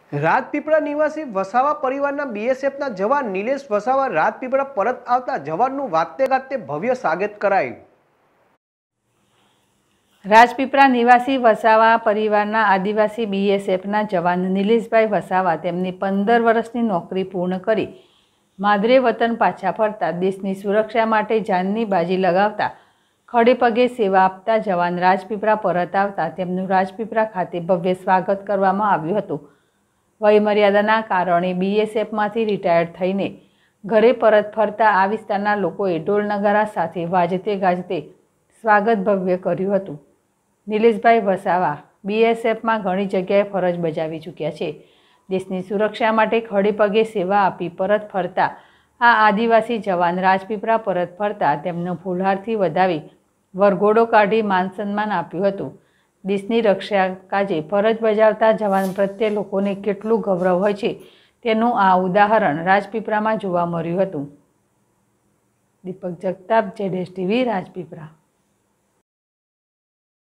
રાજપીપળા નિવાસી વસાવા પરિવારના બીએસએફના જવાન નિલેશ વસાવા રાજપીપળા પરત આવતા જવાનનું વાતે ગાતે ભવ્ય સ્વાગત કરાયું। રાજપીપળા નિવાસી વસાવા પરિવારના આદિવાસી બીએસએફના જવાન નિલેશભાઈ વસાવા તેમની 15 વર્ષની નોકરી પૂર્ણ કરી માદરે વતન પાછા ફરતા દેશની સુરક્ષા માટે જાનની બાજી લગાવતા ખડે પગે સેવા આપતા જવાન રાજપીપળા પરત આવતા તેમનું રાજપીપળા ખાતે ભવ્ય સ્વાગત કરવામાં આવ્યું હતું। વયમર્યાદાના કારણે બીએસએફમાંથી રિટાયર્ડ થઈને ઘરે પરત ફરતા આ વિસ્તારના લોકોએ ઢોલ નગારા સાથે વાજતે ગાજતે સ્વાગત ભવ્ય કર્યું હતું। નિલેશભાઈ વસાવા બીએસએફમાં ઘણી જગ્યાએ ફરજ બજાવી ચૂક્યા છે। દેશની સુરક્ષા માટે ખડે પગે સેવા આપી પરત ફરતા આ આદિવાસી જવાન રાજપીપળા પરત ફરતા તેમનો ફૂલહારથી વધાવી વરઘોડો કાઢી માન સન્માન આપ્યું હતું। દેશની રક્ષા કાજે ફરજ બજાવતા જવાન પ્રત્યે લોકોને કેટલું ગૌરવ હોય છે તેનું આ ઉદાહરણ રાજપીપળામાં જોવા મળ્યું હતું। દીપક જગતાપ, ZSTV, રાજપીપળા।